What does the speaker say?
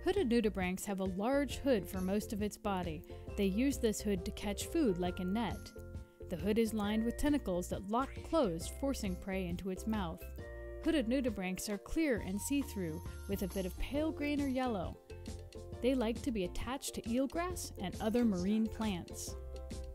Hooded nudibranchs have a large hood for most of its body. They use this hood to catch food like a net. The hood is lined with tentacles that lock closed, forcing prey into its mouth. Hooded nudibranchs are clear and see-through, with a bit of pale green or yellow. They like to be attached to eelgrass and other marine plants.